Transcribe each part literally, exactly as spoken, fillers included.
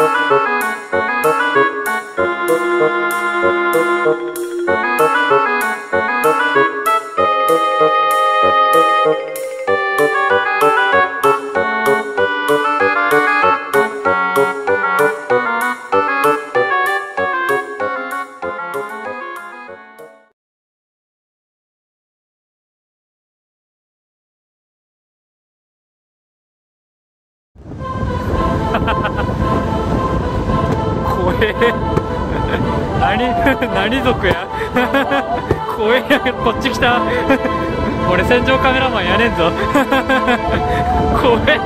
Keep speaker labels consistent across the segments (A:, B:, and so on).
A: 怖え何何族や怖えやけどこっち来た俺戦場カメラマンやねんぞ怖え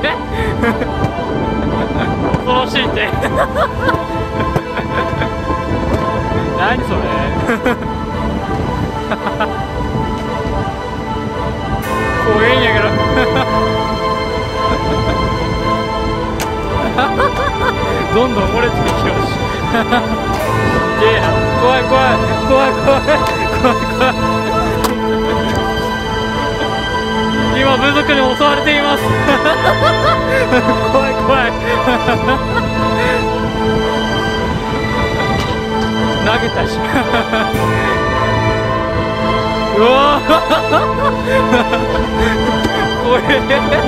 A: 恐ろしいって何それ怖えんやけどどんどん漏れてきよしすげえな怖い怖い怖い怖い怖い怖い今部族に襲われています怖い怖い投げたしうわ怖え